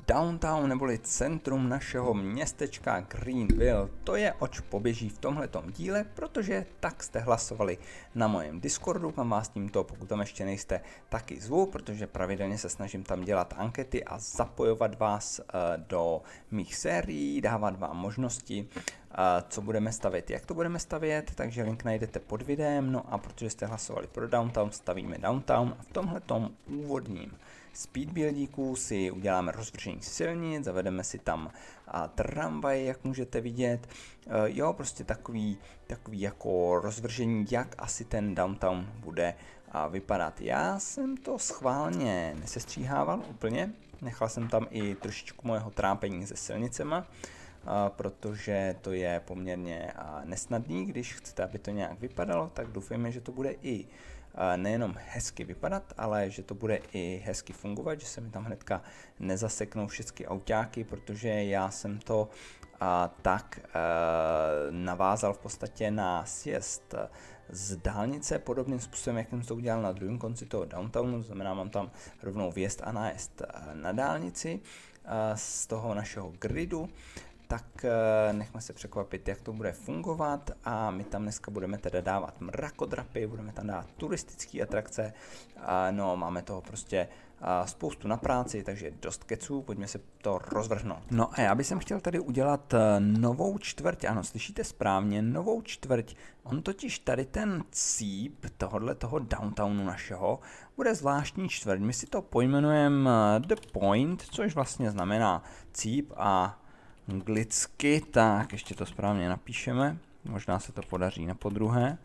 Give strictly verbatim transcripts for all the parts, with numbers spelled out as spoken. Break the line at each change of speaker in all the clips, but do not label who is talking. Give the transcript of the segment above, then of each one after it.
Downtown neboli centrum našeho městečka Greenville, to je oč poběží v tomhletom díle, protože tak jste hlasovali na mojem Discordu, kam vás tímto, pokud tam ještě nejste, taky zvu, protože pravidelně se snažím tam dělat ankety a zapojovat vás do mých sérií, dávat vám možnosti, co budeme stavět, jak to budeme stavět, takže link najdete pod videem, no a protože jste hlasovali pro Downtown, stavíme Downtown a v tomhletom úvodním speedbuildíku si uděláme rozvržení silnic, zavedeme si tam a, tramvaj, jak můžete vidět, e, jo, prostě takový, takový jako rozvržení, jak asi ten Downtown bude a, vypadat. Já jsem to schválně nesestříhával úplně, nechal jsem tam i trošičku mojeho trápení se silnicema, a, protože to je poměrně a, nesnadný, když chcete, aby to nějak vypadalo, tak doufejme, že to bude i nejenom hezky vypadat, ale že to bude i hezky fungovat, že se mi tam hnedka nezaseknou všechny autáky, protože já jsem to a, tak a, navázal v podstatě na sjezd z dálnice, podobným způsobem, jak jsem to udělal na druhém konci toho Downtownu, to znamená, mám tam rovnou vjezd a nájezd na dálnici a, z toho našeho gridu. Tak nechme se překvapit, jak to bude fungovat a my tam dneska budeme teda dávat mrakodrapy, budeme tam dávat turistické atrakce, no máme toho prostě spoustu na práci, takže dost keců, pojďme se to rozvrhnout. No a já bych chtěl tady udělat novou čtvrť, ano, slyšíte správně, novou čtvrť, on totiž tady ten cíp tohohle toho Downtownu našeho bude zvláštní čtvrť, my si to pojmenujeme The Point, což vlastně znamená cíp a anglicky, tak ještě to správně napíšeme, možná se to podaří na podruhé,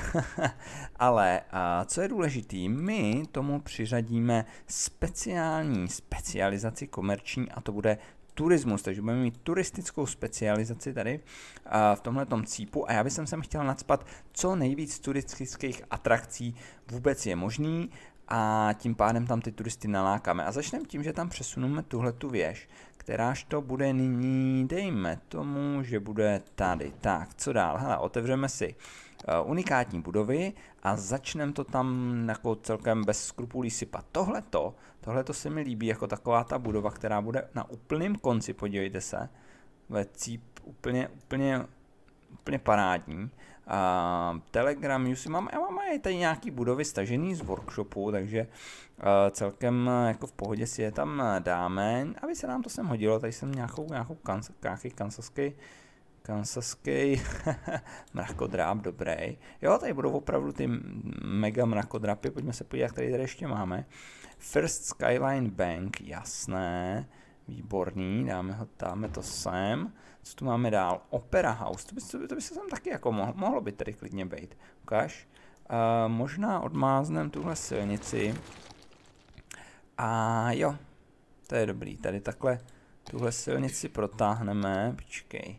ale a co je důležitý, my tomu přiřadíme speciální specializaci komerční a to bude turismus, takže budeme mít turistickou specializaci tady a v tomhletom cípu a já bych sem chtěl nacpat co nejvíc turistických atrakcí vůbec je možný a tím pádem tam ty turisty nalákáme. A začneme tím, že tam přesuneme tuhletu věž, kteráž to bude nyní, dejme tomu, že bude tady. Tak, co dál? Hele, otevřeme si uh, unikátní budovy a začneme to tam jako celkem bez skrupulí sypat. Tohleto, tohleto se mi líbí jako taková ta budova, která bude na úplném konci, podívejte se, ve cíp úplně, úplně, úplně parádní. Uh, Telegram, už si mám, já mám tady nějaký budovy stažený z workshopu, takže uh, celkem uh, jako v pohodě si je tam uh, dáme, aby se nám to sem hodilo, tady jsem nějakou, nějakou kans, nějaký kansaský, kansaský mrakodráp, dobrý. Jo, tady budou opravdu ty mega mrakodrapy, pojďme se podívat, jak tady, tady ještě máme. First Skyline Bank, jasné, výborný, dáme, ho, dáme to sem. Co tu máme dál? Opera House, to by, to by, to by se tam taky jako mohlo, mohlo by tady klidně být. Ukáž. Uh, možná odmáznem tuhle silnici. A jo, to je dobrý. Tady takhle tuhle silnici protáhneme. Počkej.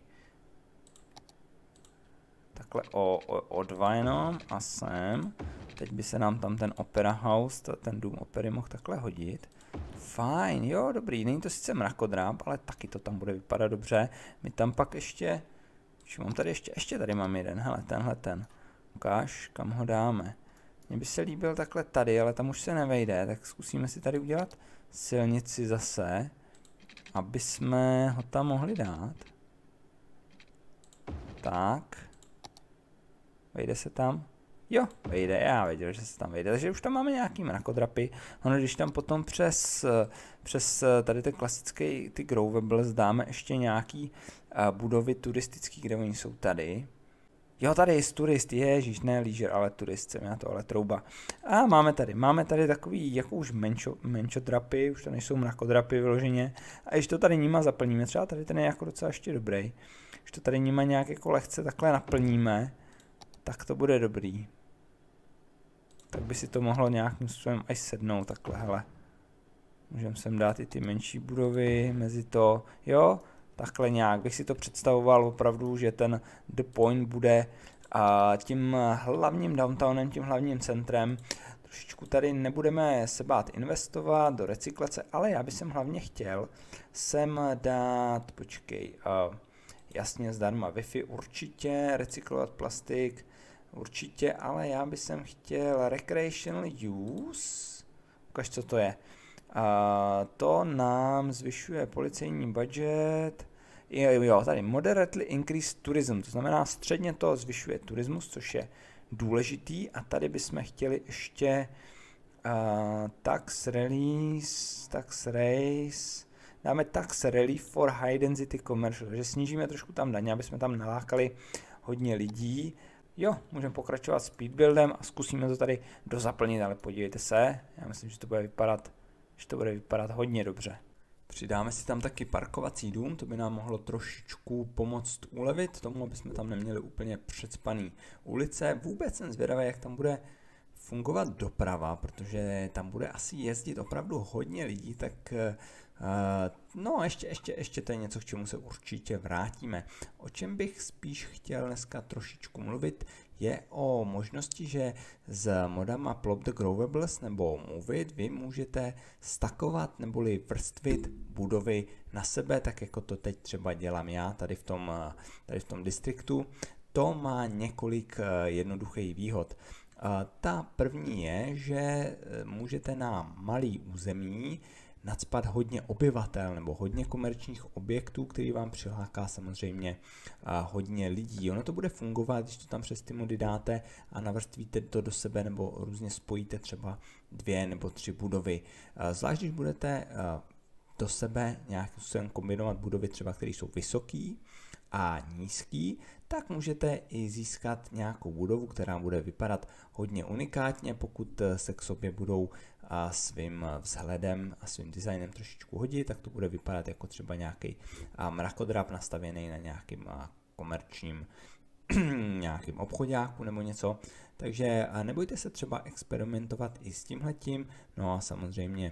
Takhle o, o, o dva jenom a sem. Teď by se nám tam ten Opera House, ten dům opery mohl takhle hodit. Fajn, jo, dobrý, není to sice mrakodráp, ale taky to tam bude vypadat dobře. My tam pak ještě, či mám tady ještě, ještě tady mám jeden, hele, tenhle ten. Ukáž, kam ho dáme. Mně by se líbil takhle tady, ale tam už se nevejde, tak zkusíme si tady udělat silnici zase, aby jsme ho tam mohli dát. Tak. Vejde se tam. Jo, vejde, já věděl, že se tam vejde, takže už tam máme nějaký mrakodrapy, ono když tam potom přes, přes tady ten klasický, ty Growables dáme ještě nějaký uh, budovy turistický, kde oni jsou tady. Jo, tady je turist, ježíš, ne leisure, ale turist, jsem já to, ale trouba. A máme tady, máme tady takový jako už menšo, menšodrapy, už to nejsou mrakodrapy vyloženě. A když to tady nima zaplníme, třeba tady ten je jako docela ještě dobrý. Když to tady nima nějak jako lehce takhle naplníme, tak to bude dobrý. Tak by si to mohlo nějakým způsobem až sednout takhle, hele. Můžeme sem dát i ty menší budovy mezi to, jo, takhle nějak bych si to představoval opravdu, že ten The Point bude a, tím hlavním downtownem, tím hlavním centrem. Trošičku tady nebudeme se bát investovat do recyklace, ale já bych sem hlavně chtěl sem dát, počkej, a, jasně zdarma Wi-Fi určitě, recyklovat plastik, určitě, ale já bych sem chtěl recreational use. Ukaž, co to je. A to nám zvyšuje policejní budget. Jo, jo, tady moderately increase tourism, to znamená středně to zvyšuje turismus, což je důležitý. A tady bychom chtěli ještě uh, tax release, tax raise, dáme tax relief for high density commercial, že snížíme trošku tam daně, aby jsme tam nalákali hodně lidí. Jo, můžeme pokračovat speed buildem a zkusíme to tady dozaplnit, ale podívejte se, já myslím, že to bude vypadat, že to bude vypadat hodně dobře. Přidáme si tam taky parkovací dům, to by nám mohlo trošičku pomoct ulevit tomu, aby jsme tam neměli úplně předspaný ulice. Vůbec jsem zvědavý, jak tam bude fungovat doprava, protože tam bude asi jezdit opravdu hodně lidí, tak uh, no ještě, ještě, ještě to je něco, k čemu se určitě vrátíme. O čem bych spíš chtěl dneska trošičku mluvit, je o možnosti, že s modama Plop the Growables nebo Moveit vy můžete stakovat neboli vrstvit budovy na sebe, tak jako to teď třeba dělám já tady v tom, tady v tom distriktu. To má několik jednoduchých výhod. Ta první je, že můžete na malý území nacpat hodně obyvatel nebo hodně komerčních objektů, který vám přiláká samozřejmě hodně lidí. Ono to bude fungovat, když to tam přes ty mody dáte a navrstvíte to do sebe nebo různě spojíte třeba dvě nebo tři budovy. Zvlášť, když budete do sebe nějakým způsobem kombinovat budovy třeba, které jsou vysoký a nízký, tak můžete i získat nějakou budovu, která bude vypadat hodně unikátně, pokud se k sobě budou svým vzhledem a svým designem trošičku hodit, tak to bude vypadat jako třeba nějaký mrakodrap nastavený na nějakým komerčním nějakým obchodáku nebo něco. Takže nebojte se třeba experimentovat i s tímhletím, no a samozřejmě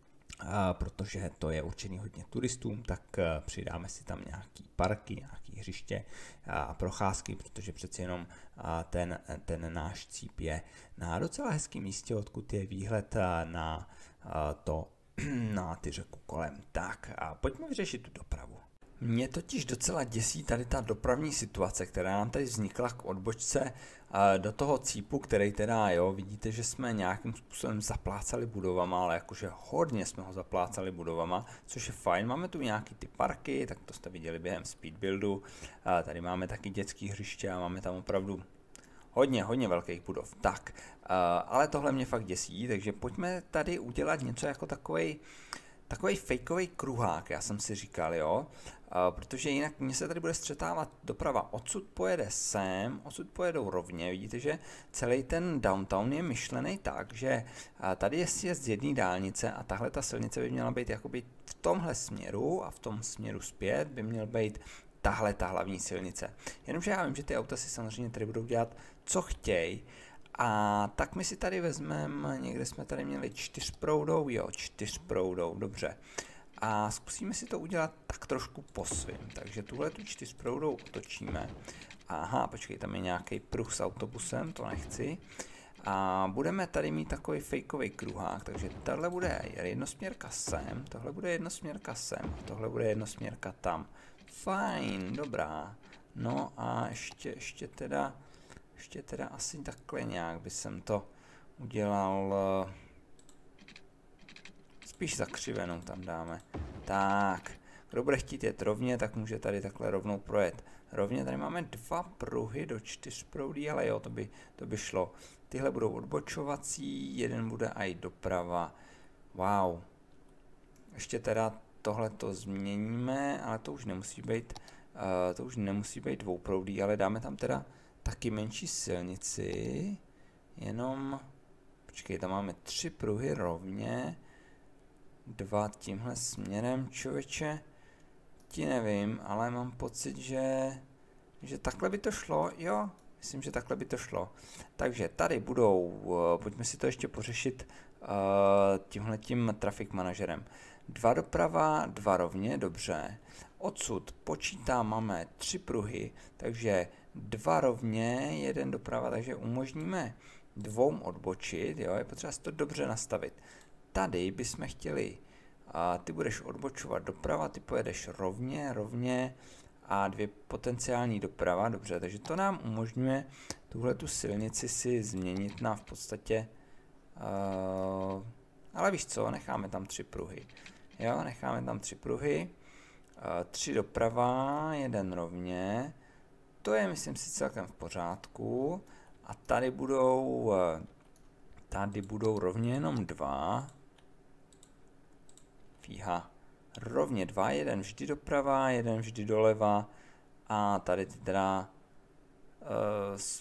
A protože to je určený hodně turistům, tak přidáme si tam nějaký parky, nějaký hřiště a procházky, protože přeci jenom ten, ten náš cíp je na docela hezkém místě, odkud je výhled na to, na ty řeku kolem. Tak a pojďme vyřešit tu dopravu. Mě totiž docela děsí tady ta dopravní situace, která nám tady vznikla k odbočce do toho cípu, který teda, jo, vidíte, že jsme nějakým způsobem zaplácali budovama, ale jakože hodně jsme ho zaplácali budovama, což je fajn. Máme tu nějaký ty parky, tak to jste viděli během speed buildu. Tady máme taky dětský hřiště a máme tam opravdu hodně, hodně velkých budov. Tak, ale tohle mě fakt děsí, takže pojďme tady udělat něco jako takovej Takový fejkový kruhák, já jsem si říkal, jo, uh, protože jinak mně se tady bude střetávat doprava, odsud pojede sem, odsud pojedou rovně, vidíte, že celý ten downtown je myšlený tak, že uh, tady je sjezd z jedné dálnice a tahle ta silnice by měla být jakoby v tomhle směru a v tom směru zpět by měl být tahle ta hlavní silnice. Jenomže já vím, že ty auta si samozřejmě tady budou dělat, co chtějí. A tak my si tady vezmeme, někde jsme tady měli čtyřproudou, jo, čtyřproudou, dobře. A zkusíme si to udělat tak trošku po svým. Takže tuhle tu čtyřproudou otočíme. Aha, počkej, tam je nějaký pruh s autobusem, to nechci. A budeme tady mít takový fejkový kruhák, takže tahle bude jednosměrka sem, tohle bude jednosměrka sem, tohle bude jednosměrka tam. Fajn, dobrá. No a ještě, ještě teda... Ještě teda asi takhle nějak by jsem to udělal, spíš zakřivenou tam dáme. Tak, kdo bude chtít jet rovně, tak může tady takhle rovnou projet. Rovně tady máme dva pruhy do čtyřproudí, ale jo, to by, to by šlo. Tyhle budou odbočovací, jeden bude i doprava. Wow. Ještě teda tohle to změníme, ale to už nemusí být, uh, to už nemusí být dvouproudý, ale dáme tam teda taky menší silnici, jenom, počkej, tam máme tři pruhy rovně, dva tímhle směrem, člověče, ti nevím, ale mám pocit, že, že takhle by to šlo, jo, myslím, že takhle by to šlo. Takže tady budou, uh, pojďme si to ještě pořešit uh, tímhletím traffic manažerem. Dva doprava, dva rovně, dobře. Odsud počítám, máme tři pruhy, takže dva rovně, jeden doprava, takže umožníme dvou odbočit, jo, je potřeba si to dobře nastavit. Tady bychom chtěli, a ty budeš odbočovat doprava, ty pojedeš rovně, rovně a dvě potenciální doprava, dobře, takže to nám umožňuje tuhle tu silnici si změnit na v podstatě uh, Ale víš co, necháme tam tři pruhy. Jo, necháme tam tři pruhy. Tři doprava, jeden rovně. To je, myslím si, celkem v pořádku. A tady budou, tady budou rovně jenom dva. Fíha. Rovně dva, jeden vždy doprava, jeden vždy doleva. A tady teda uh, s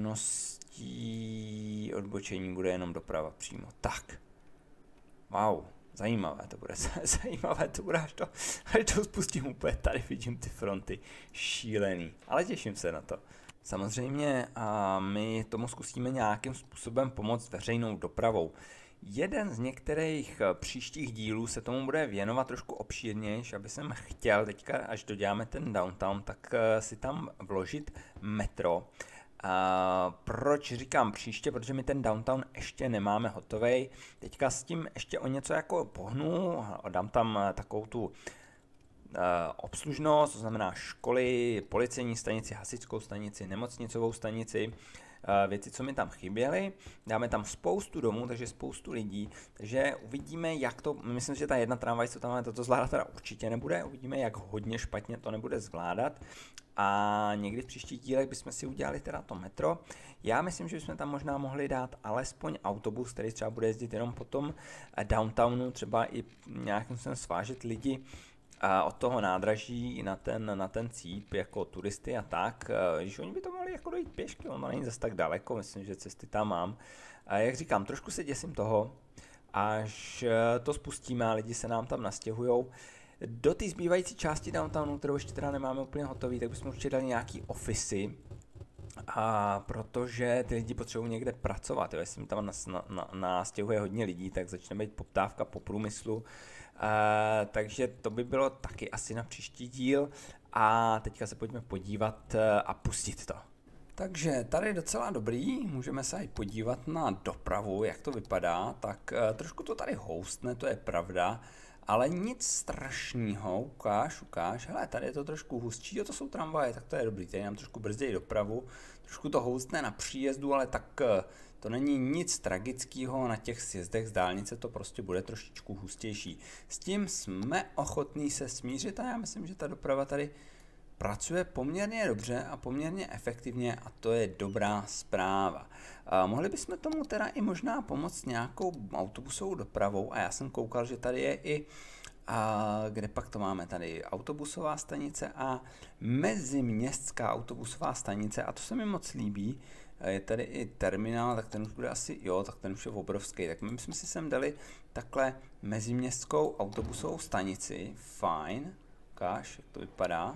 možností odbočení bude jenom doprava přímo. Tak. Wow. Zajímavé to bude, zajímavé to bude, až to, až to spustím úplně, tady vidím ty fronty, šílený, ale těším se na to. Samozřejmě a my tomu zkusíme nějakým způsobem pomoct veřejnou dopravou. Jeden z některých příštích dílů se tomu bude věnovat trošku obšírněji, aby jsem chtěl teďka, až doděláme ten downtown, tak si tam vložit metro. Uh, proč říkám příště, protože my ten downtown ještě nemáme hotovej. Teďka s tím ještě o něco jako pohnu, dám tam takovou tu uh, obslužnost, to znamená školy, policejní stanici, hasičskou stanici, nemocnicovou stanici, uh, věci, co mi tam chyběly. Dáme tam spoustu domů, takže spoustu lidí, takže uvidíme, jak to, myslím, že ta jedna tramvaj, co tam máme, toto zvládat teda určitě nebude, uvidíme, jak hodně špatně to nebude zvládat. A někdy v příštích dílech bychom si udělali teda to metro. Já myslím, že bychom tam možná mohli dát alespoň autobus, který třeba bude jezdit jenom po tom downtownu, třeba i nějakým způsobem svážet lidi od toho nádraží na ten, na ten cíp jako turisty a tak. Když oni by to mohli jako dojít pěšky, ono není zase tak daleko, myslím, že cesty tam mám. A jak říkám, trošku se děsím toho, až to spustíme a lidi se nám tam nastěhujou. Do té zbývající části downtownu, kterou ještě teda nemáme úplně hotový, tak bychom určitě dali nějaký ofisy, a protože ty lidi potřebují někde pracovat. Jo. Jestli mi tam nastěhuje hodně lidí, tak začne být poptávka po průmyslu. A, takže to by bylo taky asi na příští díl. A teďka se pojďme podívat a pustit to. Takže tady docela dobrý, můžeme se i podívat na dopravu, jak to vypadá. Tak trošku to tady houstne, to je pravda. Ale nic strašného, ukáž, ukáž, hele, tady je to trošku hustší, jo, to jsou tramvaje, tak to je dobrý, tady nám trošku brzději dopravu, trošku to houstne na příjezdu, ale tak to není nic tragického, na těch sjezdech z dálnice to prostě bude trošičku hustější. S tím jsme ochotní se smířit a já myslím, že ta doprava tady pracuje poměrně dobře a poměrně efektivně a to je dobrá zpráva. A mohli bychom tomu teda i možná pomoct nějakou autobusovou dopravou a já jsem koukal, že tady je i, a kde pak to máme, tady autobusová stanice a meziměstská autobusová stanice a to se mi moc líbí. Je tady i terminál, tak ten už bude asi, jo, tak ten už je obrovský, tak my jsme si sem dali takhle meziměstskou autobusovou stanici, fajn, ukáž, jak to vypadá.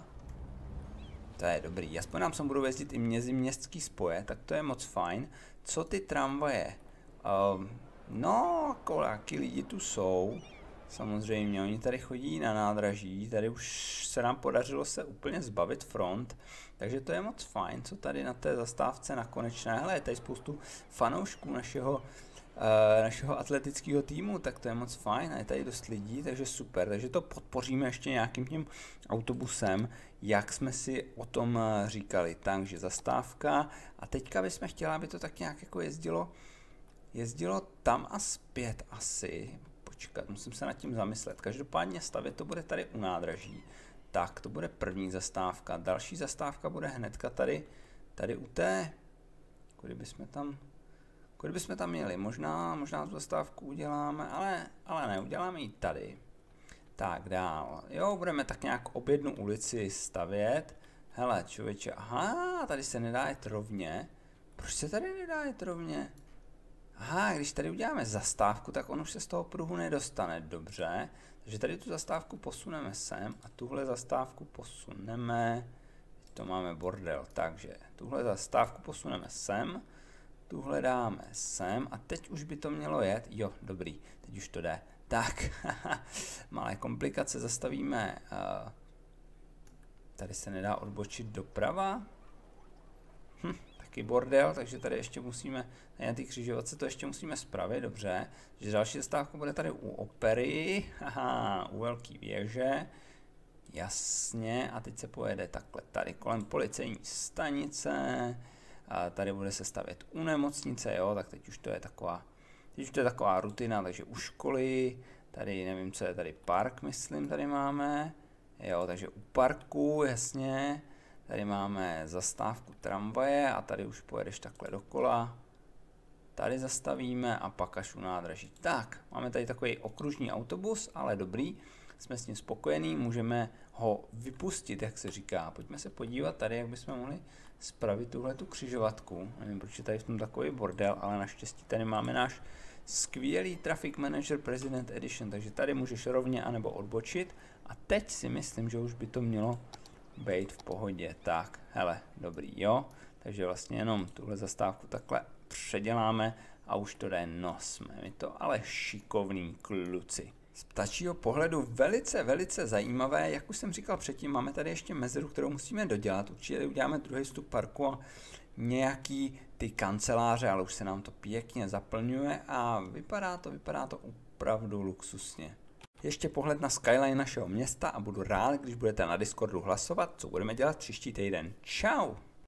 To je dobrý, aspoň nám sem budou jezdit i meziměstský spoje, tak to je moc fajn. Co ty tramvaje? Um, no, koliký lidi tu jsou, samozřejmě, oni tady chodí na nádraží, tady už se nám podařilo se úplně zbavit front, takže to je moc fajn, co tady na té zastávce na Konečné, hele, je tady spoustu fanoušků našeho, uh, našeho atletického týmu, tak to je moc fajn a je tady dost lidí, takže super, takže to podpoříme ještě nějakým tím autobusem, jak jsme si o tom říkali, takže zastávka a teďka bychom chtěli, aby to tak nějak jako jezdilo, jezdilo tam a zpět asi, počkat, musím se nad tím zamyslet, každopádně stavět to bude tady u nádraží, tak to bude první zastávka, další zastávka bude hnedka tady, tady u té, kudy bychom tam, kudy bychom tam měli, možná, možná tu zastávku uděláme, ale, ale ne, uděláme ji tady. Tak dál, jo, budeme tak nějak ob jednu ulici stavět, hele člověče, aha, tady se nedá jet rovně, proč se tady nedá jet rovně? Aha, když tady uděláme zastávku, tak on už se z toho pruhu nedostane, dobře, takže tady tu zastávku posuneme sem a tuhle zastávku posuneme, to máme bordel, takže tuhle zastávku posuneme sem, tuhle dáme sem a teď už by to mělo jet, jo, dobrý, teď už to jde. Tak, malé komplikace, zastavíme, uh, tady se nedá odbočit doprava, hm, taky bordel, takže tady ještě musíme, na té křižovatce to ještě musíme spravit, dobře, že další zastávka bude tady u opery, haha, u velký věže, jasně, a teď se pojede takhle tady kolem policejní stanice, a tady bude se stavět u nemocnice, jo, tak teď už to je taková, Teď už to je taková rutina, takže u školy, tady nevím, co je tady park, myslím, tady máme. Jo, takže u parku, jasně. Tady máme zastávku tramvaje a tady už pojedeš takhle dokola. Tady zastavíme a pak až u nádraží. Tak, máme tady takový okružní autobus, ale dobrý. Jsme s ním spokojení, můžeme ho vypustit, jak se říká. Pojďme se podívat tady, jak bychom mohli spravit tuhle tu křižovatku. Nevím, proč je tady v tom takový bordel, ale naštěstí tady máme náš skvělý Traffic Manager President Edition, takže tady můžeš rovně anebo odbočit. A teď si myslím, že už by to mělo být v pohodě. Tak, hele, dobrý, jo. Takže vlastně jenom tuhle zastávku takhle předěláme a už to jde, no jsme my to ale šikovný kluci. Z ptačího pohledu velice, velice zajímavé, jak už jsem říkal předtím, máme tady ještě mezeru, kterou musíme dodělat, určitě uděláme druhý vstup parku a nějaký ty kanceláře, ale už se nám to pěkně zaplňuje a vypadá to, vypadá to opravdu luxusně. Ještě pohled na skyline našeho města a budu rád, když budete na Discordu hlasovat, co budeme dělat příští týden. Čau!